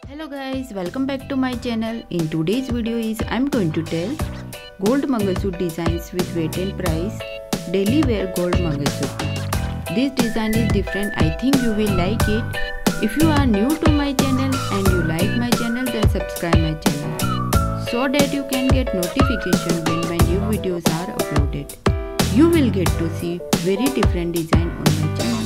Hello guys, welcome back to my channel. In today's video I'm going to tell gold Mangalsutra designs with weight and price daily wear gold Mangalsutra. This design is different. I think you will like it. If you are new to my channel and you like my channel, then subscribe my channel so that you can get notification when my new videos are uploaded. You will get to see very different design on my channel.